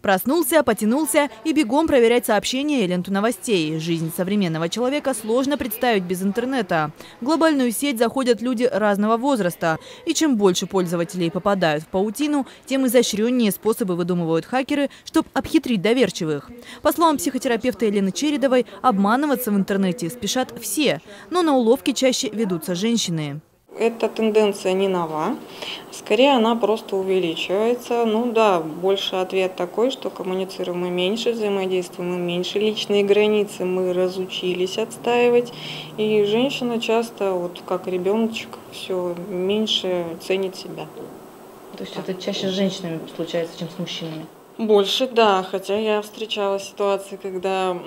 Проснулся, потянулся и бегом проверять сообщения и ленту новостей. Жизнь современного человека сложно представить без интернета. В глобальную сеть заходят люди разного возраста. И чем больше пользователей попадают в паутину, тем изощреннее способы выдумывают хакеры, чтобы обхитрить доверчивых. По словам психотерапевта Елены Чередовой, обманываться в интернете спешат все, но на уловки чаще ведутся женщины. Эта тенденция не нова, скорее она просто увеличивается. Ну да, больше ответ такой, что коммуницируем мы меньше, взаимодействуем мы меньше, личные границы мы разучились отстаивать. И женщина часто, вот как ребеночек, все меньше ценит себя. То есть это чаще с женщинами случается, чем с мужчинами? Больше, да, хотя я встречала ситуации, когда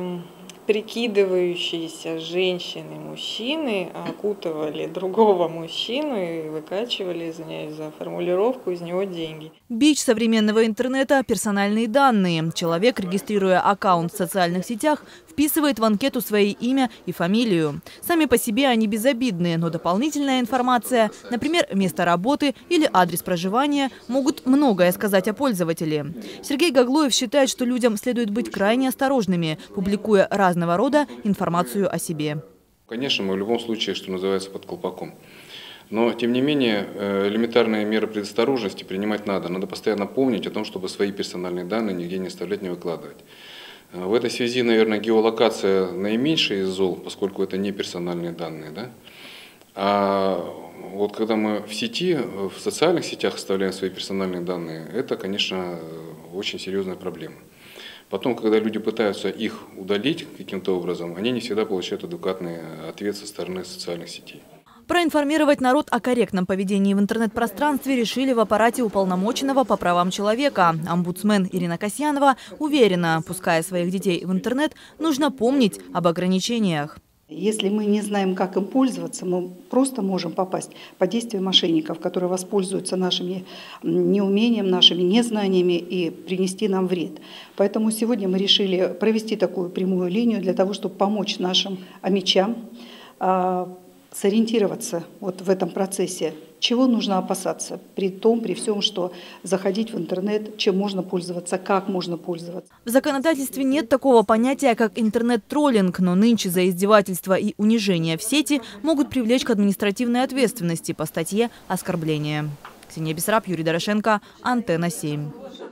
прикидывающиеся женщины, мужчины окутывали другого мужчину и выкачивали, извиняюсь за формулировку, из него деньги. Бич современного интернета – персональные данные. Человек, регистрируя аккаунт в социальных сетях, вписывает в анкету свои имя и фамилию. Сами по себе они безобидные, но дополнительная информация, например, место работы или адрес проживания, могут многое сказать о пользователе. Сергей Гаглоев считает, что людям следует быть крайне осторожными, публикуя разного рода информацию о себе. Конечно, мы в любом случае, что называется, под колпаком. Но, тем не менее, элементарные меры предосторожности принимать надо. Надо постоянно помнить о том, чтобы свои персональные данные нигде не оставлять, не выкладывать. В этой связи, наверное, геолокация наименьшая из зол, поскольку это не персональные данные. Да? А вот когда мы в сети, в социальных сетях оставляем свои персональные данные, это, конечно, очень серьезная проблема. Потом, когда люди пытаются их удалить каким-то образом, они не всегда получают адекватный ответ со стороны социальных сетей. Проинформировать народ о корректном поведении в интернет-пространстве решили в аппарате уполномоченного по правам человека. Омбудсмен Ирина Касьянова уверена, пуская своих детей в интернет, нужно помнить об ограничениях. Если мы не знаем, как им пользоваться, мы просто можем попасть под действие мошенников, которые воспользуются нашими неумением, нашими незнаниями и принести нам вред. Поэтому сегодня мы решили провести такую прямую линию для того, чтобы помочь нашим омичам сориентироваться вот в этом процессе. Чего нужно опасаться при всем, что заходить в интернет, чем можно пользоваться, как можно пользоваться. В законодательстве нет такого понятия, как интернет-троллинг, но нынче за издевательство и унижение в сети могут привлечь к административной ответственности по статье «Оскорбление». Ксения Бессараб, Юрий Дорошенко, Антенна 7.